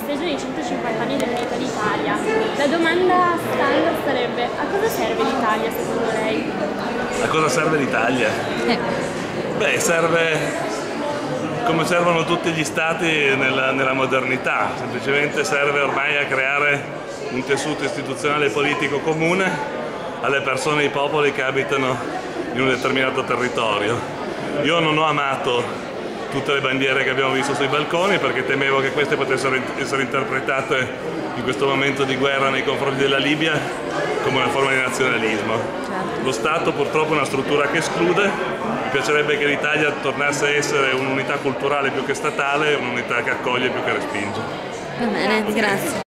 festeggiano i 150 anni dell'Unità d'Italia. La domanda standard sarebbe: a cosa serve l'Italia secondo lei? A cosa serve l'Italia? Beh, serve come servono tutti gli stati nella modernità, semplicemente serve ormai a creare un tessuto istituzionale e politico comune alle persone e ai popoli che abitano in un determinato territorio. Io non ho amato tutte le bandiere che abbiamo visto sui balconi perché temevo che queste potessero essere interpretate in questo momento di guerra nei confronti della Libia come una forma di nazionalismo. Lo Stato purtroppo è una struttura che esclude, mi piacerebbe che l'Italia tornasse a essere un'unità culturale più che statale, un'unità che accoglie più che respinge. Va bene, grazie.